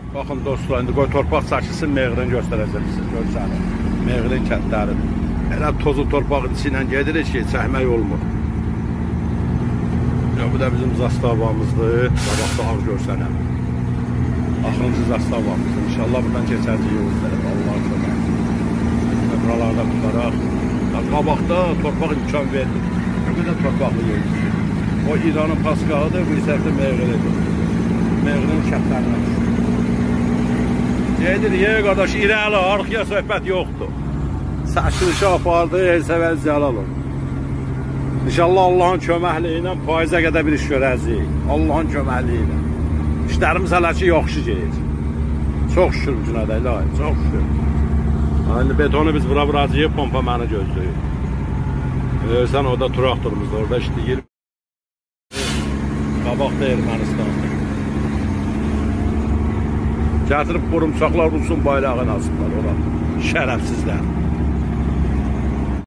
Baxın dostlar, indi qoy torpaq çəkilsin, Meğrin göstərəcəm siz, görsənin. Meğrin kəndləridir. Elə tozu torpağın içi ilə gedirik ki, çəkmək olmur. Bu da bizim zastavamızdır. Qabaqda ağ görsənəm. Axırıncı zastavamızdır. İnşallah buradan keçəcəyik özləri. Allah'a kömək. Buralarda tutaraq. Qabaqda torpaq imkan verir. Ne kadar torpaqlı yerdir. O İranın paskağıdır, bu isə Meğrilidir. Meğrinin şəhərlərindən. Gedir, qardaş, irəli, arxıya söhbət yoxdur. Çəkilişə apardı, el-səvəl zəlal olur. İnşallah Allahın köməkliyi ilə faizə qədər bir iş görəcəyik. Allahın köməkliyi ilə. İşlərimiz hələ ki, yaxşı gedir. Çox şükür Cüneydə ilahi, çox şükür. Aynı betonu biz bura vuracağıq, pompa məni gözləyir. Görsən, orada traktorumuz, orada işləyir. Qabaqda Ermənistandır. Gətirib qurumsaqlar Rusun bayrağını asıblar ora. Şərəfsizlər.